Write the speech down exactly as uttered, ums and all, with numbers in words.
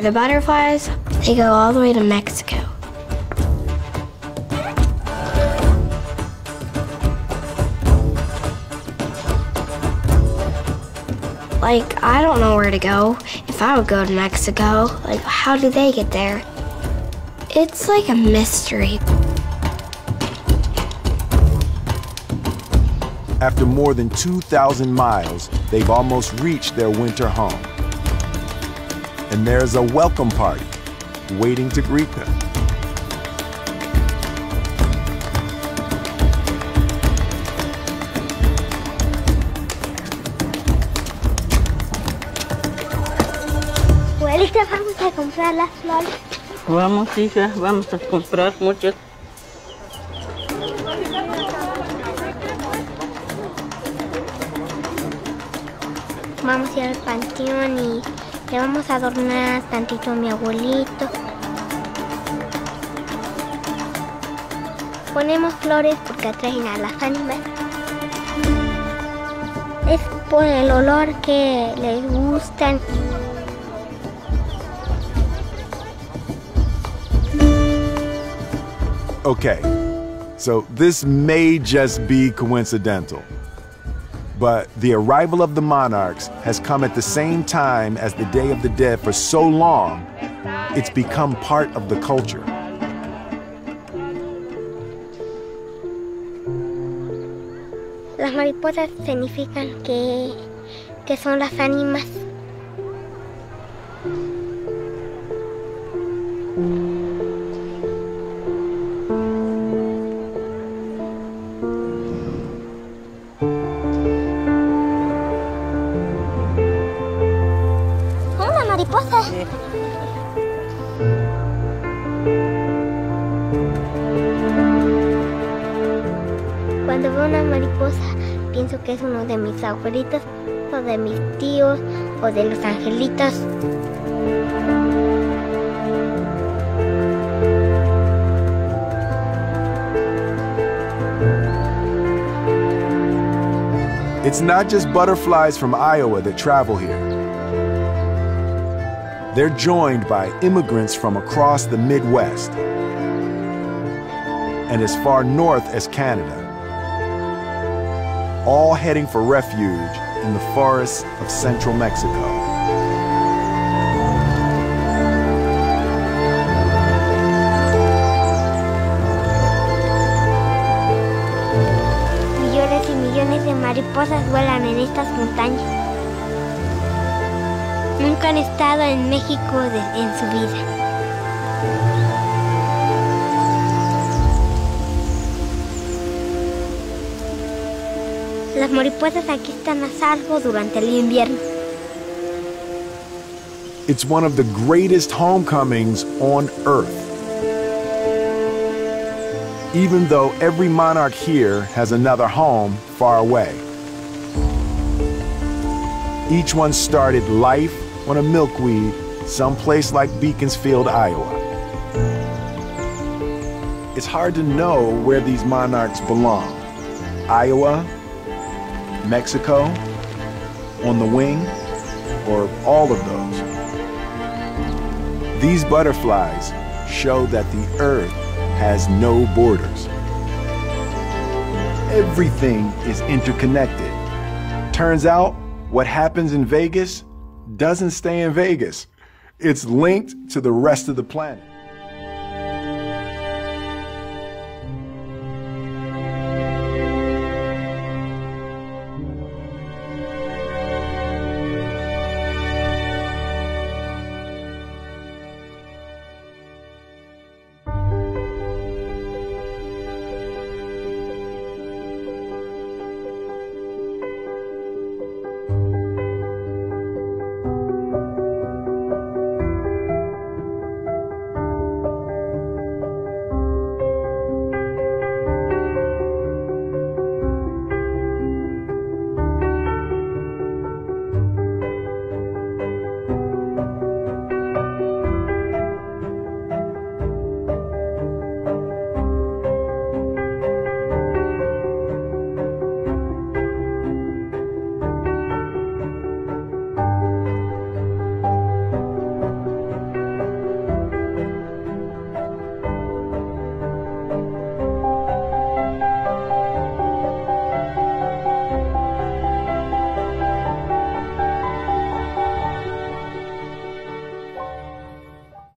the butterflies, they go all the way to Mexico. Like, I don't know where to go. If I would go to Mexico, like, how do they get there? It's like a mystery. After more than two thousand miles, they've almost reached their winter home. And there's a welcome party waiting to greet them. Abuelita, vamos a comprar las flores. Vamos, hija, vamos a comprar muchas. Vamos a ir al panteón y le vamos a adornar tantito a mi abuelito. Ponemos flores porque atraen a las ánimas. Es por el olor que les gustan. Okay, so this may just be coincidental, but the arrival of the monarchs has come at the same time as the Day of the Dead for so long, it's become part of the culture. Las mariposas significan que, que son las ánimas. Cuando veo una mariposa, pienso que es uno de mis abuelitos, o de mis tíos, o de los angelitos. It's not just butterflies from Iowa that travel here. They're joined by immigrants from across the Midwest and as far north as Canada, all heading for refuge in the forests of central Mexico. Millones y millones de mariposas vuelan en estas montañas. Nunca han estado en México de, en su vida. Las mariposas aquí están a salvo durante el invierno. It's one of the greatest homecomings on Earth. Even though every monarch here has another home far away. Each one started life on a milkweed someplace like Beaconsfield, Iowa. It's hard to know where these monarchs belong. Iowa, Mexico, on the wing, or all of those. These butterflies show that the earth has no borders. Everything is interconnected. Turns out, what happens in Vegas doesn't stay in Vegas. It's linked to the rest of the planet.